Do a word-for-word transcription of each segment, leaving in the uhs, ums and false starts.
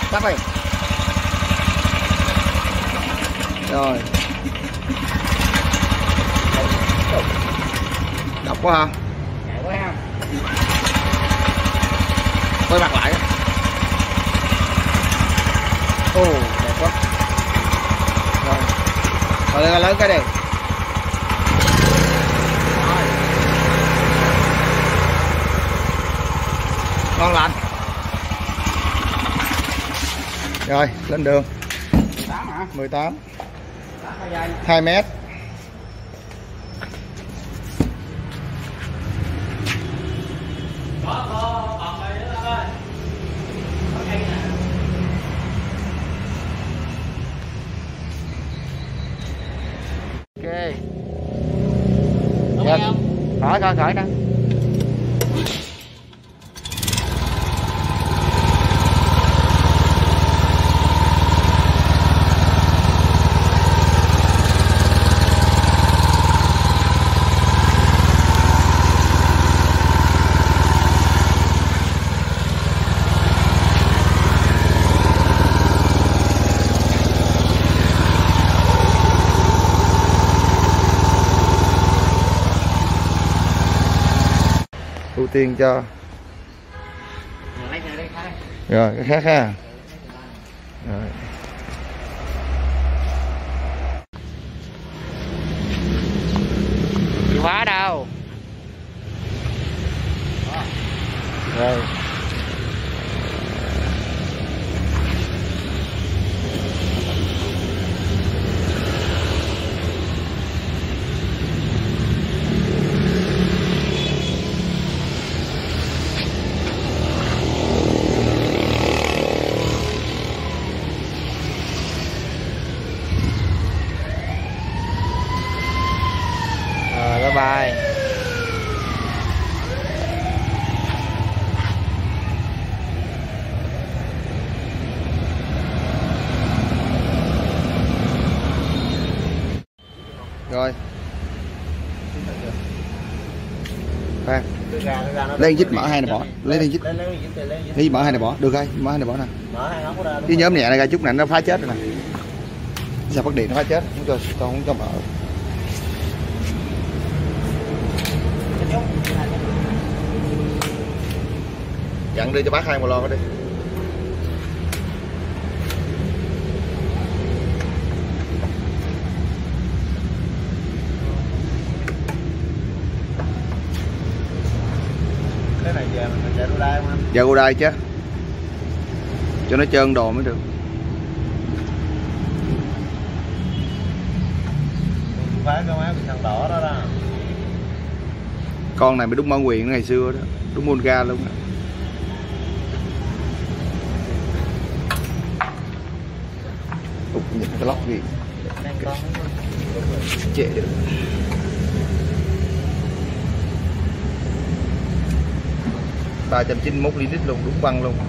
Tắt đi. Rồi. Độc quá ha. Quá ha. Quay mặt lại. Ồ, đẹp quá. Rồi. Rồi lên lớn cái đi. Ngon lành. Rồi, lên đường. mười tám hả? mười tám. hai mét. Ok. Dạ. Khỏi khỏi khỏi đó. Ưu tiên cho rồi cái khác ha. Rồi. Chìa khóa đâu rồi. Bye bye. Rồi. Khoan. Lấy dít mở hai này bỏ. Lấy dít. Lấy mở hai này bỏ. Được rồi, mở hai này bỏ nè. Cái nhóm nhẹ này ra chút này nó phá chết rồi nè. Sao phát điện nó phá chết, không cho con không cho mở. Dặn đưa cho bác hai một lon đi. Cái này giờ mình chạy đu đai không anh? Dạ đu đai chứ. Cho nó trơn đồ mới được. Phải cái máy bị thằng đỏ đó đó. Con này mới đúng bản quyền ngày xưa đó, đúng Monga luôn á. Ủa, nhìn cái lóc gì trễ được. ba trăm chín mươi mốt lít luôn, đúng băng luôn.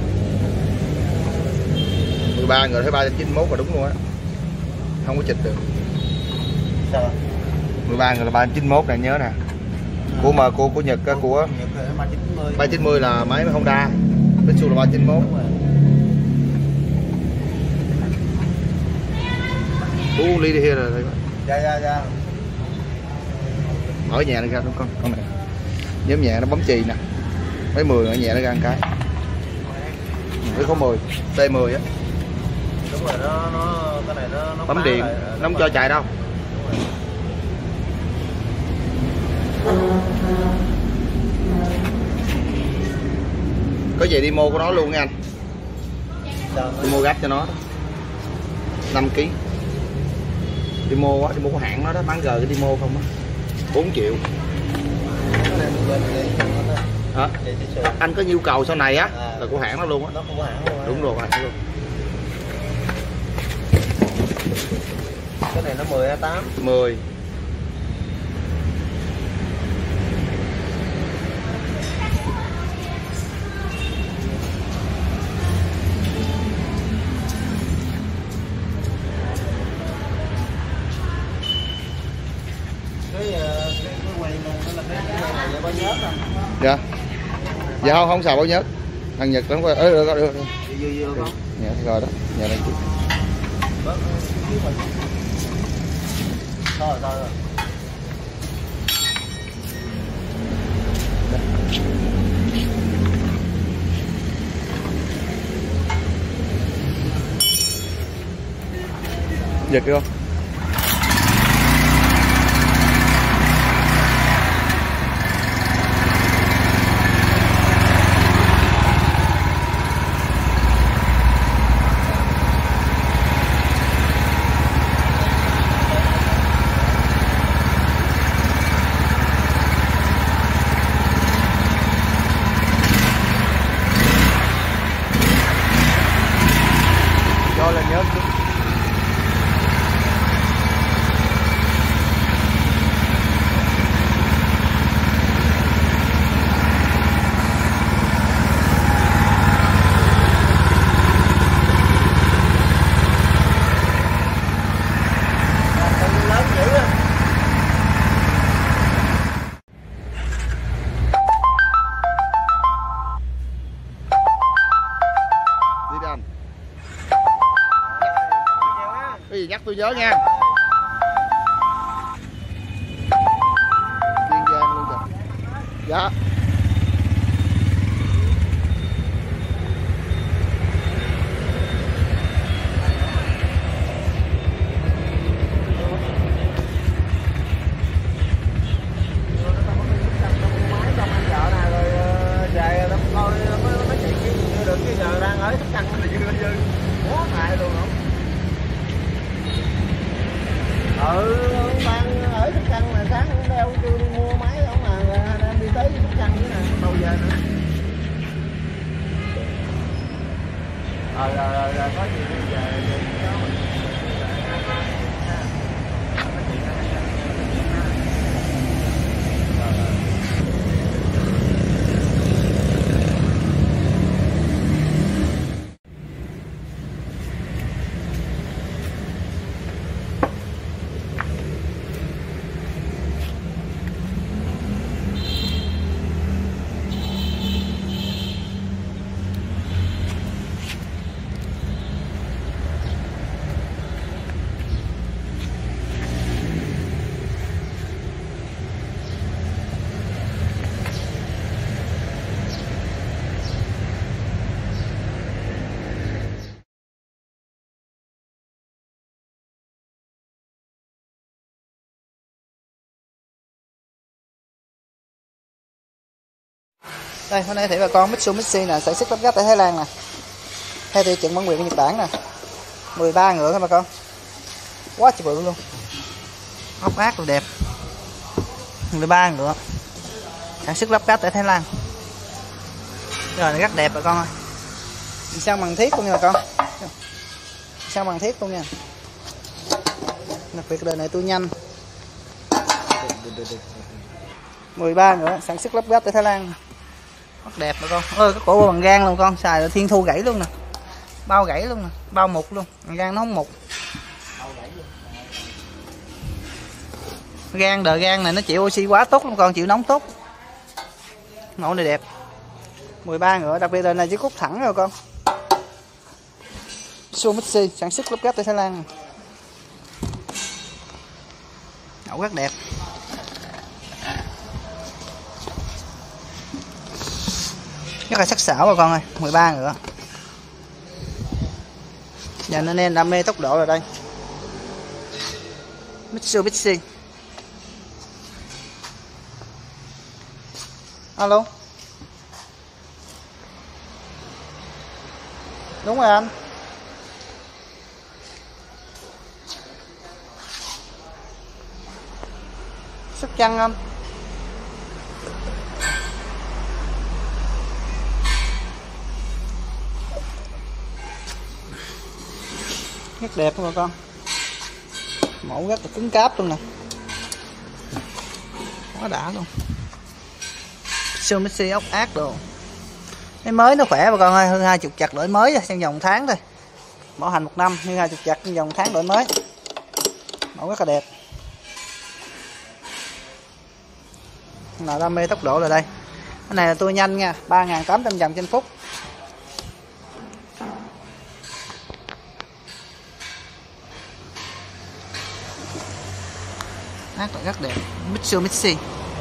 mười ba người thấy ba trăm chín mươi mốt là đúng luôn á, không có chịch được. Sao? mười ba người là ba trăm chín mươi mốt này nhớ nè. Của mà cô của Nhật á, của ba trăm chín mươi là máy Honda, Mitsubishi là ba trăm chín mươi mốt. Uống ly đi here rồi. Dạ dạ dạ. Mở nhẹ ra đúng không? Con này. Nhóm nhẹ nó bấm chì nè. Mấy mười ở nhẹ nó ra một cái. Với có mười, T mười á. Đúng rồi, nó nó cái này nó nó bấm điện, lại, nó không cho chạy đâu. Có về demo của nó luôn nha anh. Demo gấp cho nó năm ký. Demo á, demo của hãng nó đó, bán G cái demo không á. bốn triệu. Hả? Anh có nhu cầu sau này á là của hãng nó luôn á. Nó không có hãng luôn. Đúng rồi, hãng luôn. Cái này nó mười hay tám? mười. Cái quay nó là cái này bao nhớt à? Dạ. Dạ không, không xài bao nhớt. Thằng Nhật lắm. Ơ được được được. Dưa dưa không? Dạ rồi đó, nhà đây chị. Bớt xíu mà. Thôi thôi rồi. Giật không? Cho là nhớ. Cái gì nhắc tôi nhớ nha. Kiên Giang luôn kìa. Dạ. Ừ, ban ở Sóc Trăng là sáng cũng đeo chưa đi mua máy không mà anh em đi tới Sóc Trăng nữa nè, đâu giờ nữa. Rồi rồi rồi, rồi có gì bây giờ về cho mình. Đây, hôm nay thấy bà con Mitsubishi nè, sản xuất lắp ráp tại Thái Lan nè, theo tiêu chuẩn bản quyền của Nhật Bản nè, mười ba ngựa các bà con, quá trời bự luôn, ốc ác đồ đẹp, mười ba ngựa, sản xuất lắp ráp tại Thái Lan, rồi rất đẹp bà con ơi, sao bằng thiết luôn nha bà con, sao bằng thiết luôn nha, đặc biệt đời này tôi nhanh, mười ba ngựa, sản xuất lắp ráp tại Thái Lan. Rất đẹp bà con ơi, cái cổ bằng gan luôn con, xài là thiên thu gãy luôn nè, bao gãy luôn nè, bao mục luôn, gan nó không mục, gan đời gan này nó chịu oxy quá tốt luôn con, chịu nóng tốt, mẫu này đẹp, mười ba ngựa, đặc biệt là này chiếc cút thẳng rồi con, Mitsubishi sản xuất lắp ráp tại Thái Lan, mẫu rất đẹp. Rất là sắc sảo bà con ơi, mười ba ngựa. Giờ nên em đam mê tốc độ rồi đây. Mitsubishi. Alo. Đúng rồi anh. Sóc Trăng anh. Rất đẹp các bà con, mẫu rất là cứng cáp luôn nè, quá đã luôn. Mitsubishi ốc ác đồ, cái mới nó khỏe bà con ơi, hơn hai chục chặt đổi mới trong vòng tháng thôi, bảo hành một năm nhưng hai chục chặt trong vòng tháng đổi mới, mẫu rất là đẹp. Nào đam mê tốc độ rồi đây, cái này là tôi nhanh nha, ba nghìn tám trăm vòng trên phút, hát lại rất đẹp. Mitsubishi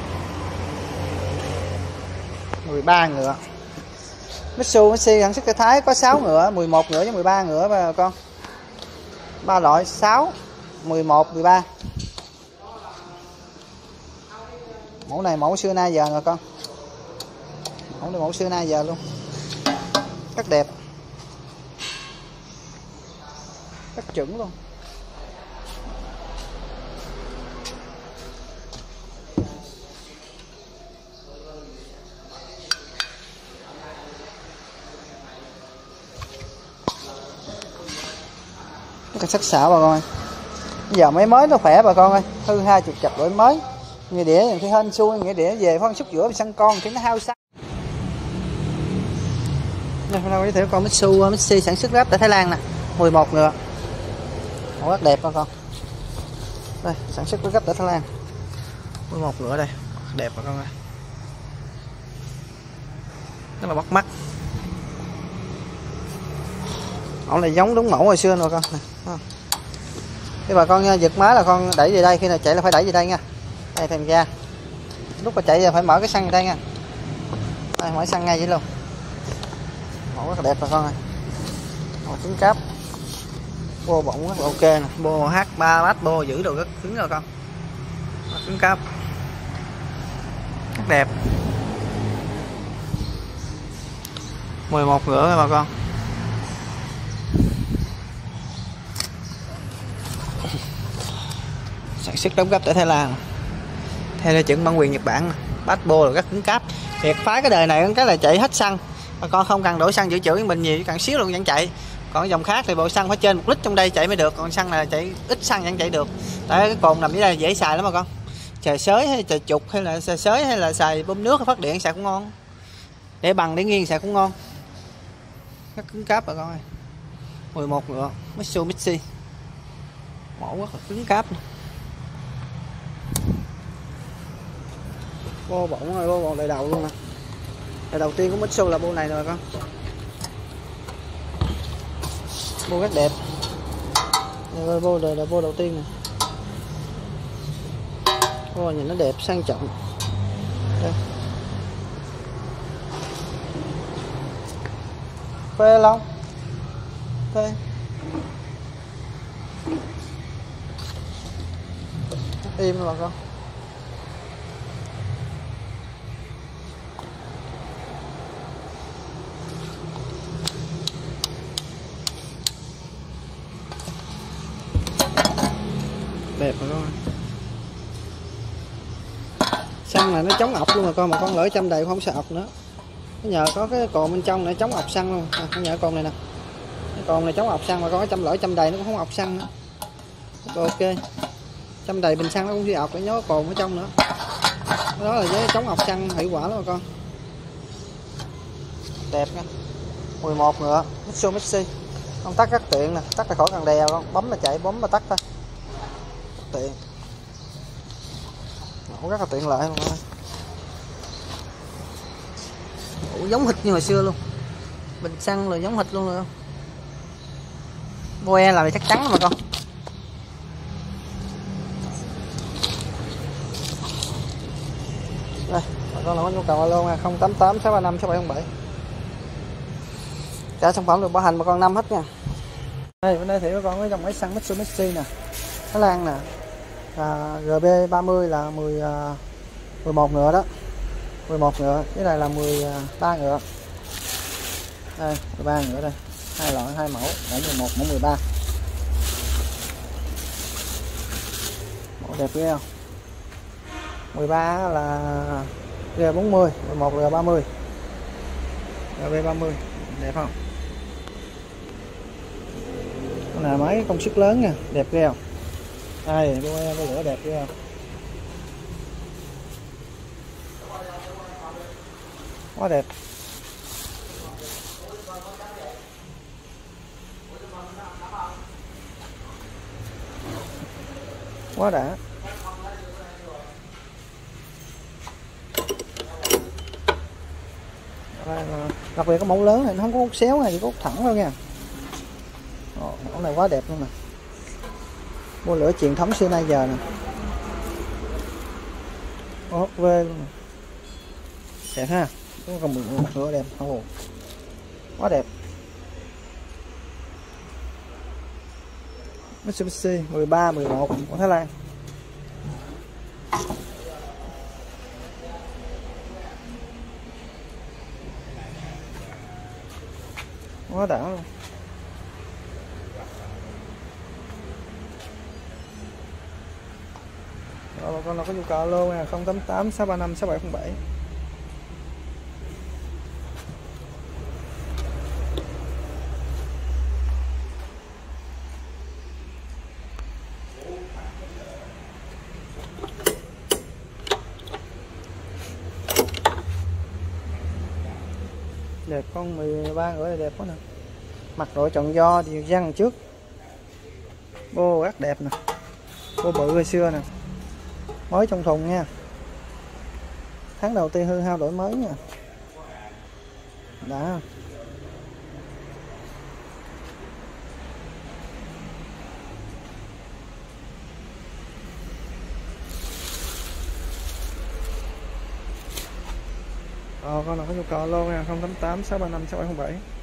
mười ba ngựa. Mitsubishi sản xuất cái Thái có sáu ngựa, mười một ngựa với mười ba ngựa bà con. Ba loại sáu, mười một, mười ba. Mẫu này mẫu xưa nay giờ rồi con. Mẫu này mẫu xưa nay giờ luôn. Rất đẹp. Rất chuẩn luôn. Rất là sắc sảo bà con ơi. Bây giờ máy mới nó khỏe bà con ơi. Hư hai chục chập đổi mới. Nghĩa đĩa thì hên xui, nghĩa đĩa về phân xúc giữa bị săn con thì nó hao xăng. Đây, hôm nay giới thiệu con Mitsubishi sản xuất lắp tại Thái Lan nè, mười một ngựa. Mẫu rất đẹp bà con. Đây, sản xuất với gấp tại Thái Lan. mười một ngựa đây, đẹp bà con ơi. Rất là bắt mắt. Mẫu này giống đúng mẫu hồi xưa rồi con. Nè. Khi bà con giật má là con đẩy về đây, khi nào chạy là phải đẩy về đây nha. Đây thêm ra. Lúc mà chạy phải mở cái xăng đây nha. Đây, mở xăng ngay vậy luôn. Mẫu rất là đẹp bà con ơi. Mẫu cứng cáp. Bô bọng rất là ok nè, bô H ba bát bô giữ đồ rất cứng rồi con. Cứng cáp. Rất đẹp. mười một ngựa nha bà con. Sản xuất đóng gấp tại Thái Lan. Theo tiêu chuẩn bản quyền Nhật Bản. Bát bô là rất cứng cáp. Việc phái cái đời này cái là chạy hết xăng. Bà con không cần đổ xăng dự trữ mình nhiều, cần xíu luôn vẫn chạy. Còn dòng khác thì bộ xăng phải trên một lít trong đây chạy mới được, còn xăng là chạy ít xăng vẫn chạy được. Tại cái cồn nằm dưới đây dễ xài lắm bà con. Trời sới hay trời trục hay là xài sới hay là xài bơm nước hay phát điện xài cũng ngon. Để bằng để nghiêng xài cũng ngon. Rất cứng cáp bà con ơi. mười một ngựa Mitsubishi. Mẫu rất là cứng cáp. Bô bọng rồi, bô bọng đời đầu luôn nè. Đời đầu tiên của Mitsubishi là bô này rồi con. Bô rất đẹp. Đây, bô đời là bô đầu tiên nè. Bô nhìn nó đẹp sang trọng. Đây. Phê không? Phê. Im rồi con. Đẹp rồi con. Xăng này nó chống ọc luôn rồi con, mà con lỡ châm đầy không sợ ọc nữa. Nó nhờ có cái cồn bên trong để chống ọc xăng luôn. À, con nhờ cồn này nè. Cái cồn này chống ọc xăng, mà con có châm lỡ châm đầy nó cũng không ọc xăng nữa. Ok. Châm đầy bình xăng nó cũng đi ọc để nhớ cồn ở trong nữa. Đó là với chống ọc xăng hiệu quả lắm rồi con. Đẹp nha. mười một ngựa Mitsubishi. Con tắt rất tiện nè, tắt là khỏi cần đèo con, bấm là chạy, bấm mà tắt thôi. Tiện. Ủa, rất là tiện lợi luôn. Ủa, giống hệt như hồi xưa luôn. Bình xăng là giống hệt luôn rồi không? Boe là chắc chắn mà con. Đây, bà con nào có nhu cầu alo nha, không tám tám sáu ba năm sáu bảy không bảy. Trả sản phẩm được bảo hành bà con năm hết nha. Đây, bên đây thì bà con có dòng máy xăng Mitsubishi nè. Thái Lan nè. À, G B ba mươi là mười, à, mười một ngựa đó, mười một ngựa, cái này là mười ba ngựa. Đây, mười ba ngựa đây, hai loại hai mẫu, mẫu mười một, mẫu mười ba. Mẫu đẹp ghê không? mười ba là G bốn mươi, mười một G ba mươi. G B ba mươi, đẹp không? Con nào máy công suất lớn nha, đẹp ghê không? Đây, bô lửa đẹp ghê không? Quá đẹp. Quá đã. Đặc biệt cái mẫu lớn này nó không có hút xéo này, chỉ có hút thẳng thôi nha. Ồ, mẫu này quá đẹp luôn nè. Bô lửa truyền thống xưa nay giờ nè. ô hát vê luôn. Đẹp ha, có còn một cửa đẹp, oh. Quá đẹp. Mitsubishi mười ba, mười một của Thái Lan. Quá đã luôn. Rồi bà con nào có nhu cầu alo nha, không tám tám sáu ba năm sáu bảy không bảy. Đẹp, con mười ba rưỡi đẹp quá nè. Mặt đội chọn do thì răng trước. Bô rất đẹp nè. Bô bự hồi xưa nè. Mới trong thùng nha. Tháng đầu tiên hư hao đổi mới nha. Đã. Ờ, con nào có nhu cầu alo nha, không tám tám sáu ba năm sáu bảy không bảy.